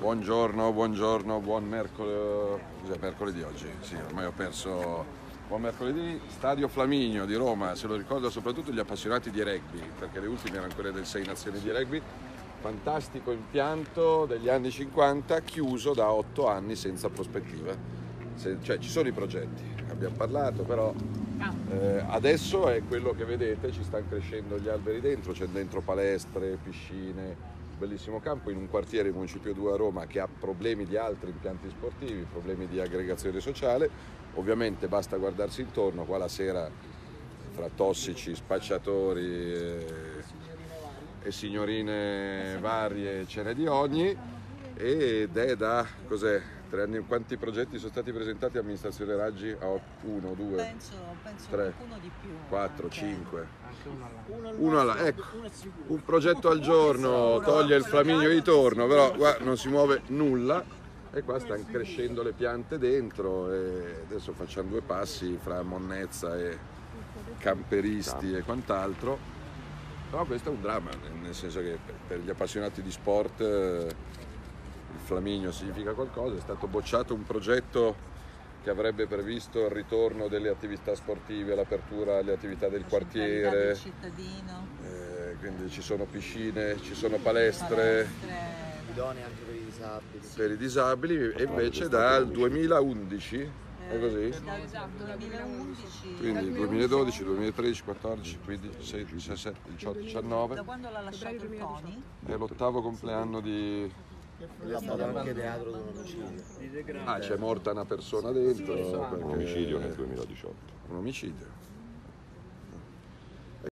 Buongiorno, buongiorno, buon mercoledì. Cos'è mercoledì oggi? Sì, ormai ho perso. Buon mercoledì, Stadio Flaminio di Roma, se lo ricorda soprattutto gli appassionati di rugby, perché le ultime erano quelle del 6 Nazioni di rugby. Fantastico impianto degli anni 50, chiuso da 8 anni senza prospettiva. Cioè ci sono i progetti, abbiamo parlato, però adesso è quello che vedete, ci stanno crescendo gli alberi dentro, c'è dentro palestre, piscine, bellissimo campo in un quartiere, il Municipio 2 a Roma, che ha problemi di altri impianti sportivi, problemi di aggregazione sociale. Ovviamente basta guardarsi intorno, qua la sera fra tossici, spacciatori e signorine varie ce n'è di ogni, ed è da, cos'è, 3 anni. Quanti progetti sono stati presentati all'amministrazione Raggi? A 1, 2, penso 3, qualcuno di più, 4, anche. 5. Uno Uno ecco, un progetto al giorno toglie il Flaminio di torno, però qua non si muove nulla e qua stanno crescendo le piante dentro e adesso facciamo 2 passi fra monnezza e camperisti e quant'altro. Però questo è un dramma, nel senso che per gli appassionati di sport il Flaminio significa qualcosa. È stato bocciato un progetto che avrebbe previsto il ritorno delle attività sportive, l'apertura alle attività del quartiere, del cittadino, quindi ci sono piscine, ci sono palestre idonee anche per i disabili. per i disabili, e invece dal 2011, è così? dal 2011, Quindi 2012, 2013, 14, 15, 16, 17, 18, da 19, quando l'ha lasciato il CONI, è l'8º compleanno di... Ed è stato anche teatro di un omicidio. Ah, c'è morta una persona dentro, perché... Un omicidio nel 2018. Un omicidio.